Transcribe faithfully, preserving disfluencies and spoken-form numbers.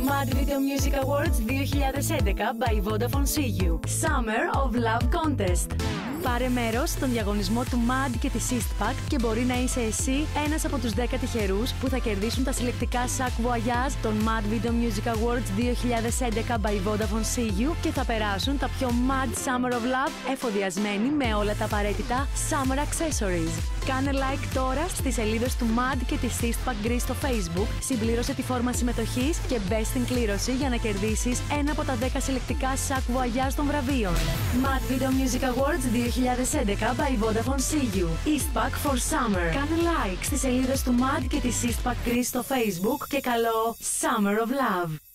Mad Video Music Awards δύο χιλιάδες έντεκα by Vodafone See You Summer of Love Contest. Πάρε μέρος στον διαγωνισμό του Mad και της Eastpak και μπορεί να είσαι εσύ ένας από τους δέκα τυχερούς που θα κερδίσουν τα συλλεκτικά Sac Voyage των Mad Video Music Awards δύο χιλιάδες έντεκα by Vodafone See You και θα περάσουν τα πιο Mad Summer of Love εφοδιασμένοι με όλα τα απαραίτητα Summer Accessories. Κάνε like τώρα στις σελίδες του Mad και της Eastpak Greece στο Facebook, συμπλήρωσε τη φόρμα συμμετοχής και μπες στην κλήρωση για να κερδίσεις ένα από τα δέκα συλλεκτικά Sac Voyage των βραβείων. Mad Video Music Awards δύο χιλιάδες έντεκα by Vodafone See You Eastpak for Summer. Κάνε like στις σελίδες του Mad και της Eastpak Greece στο Facebook και καλό Summer of Love.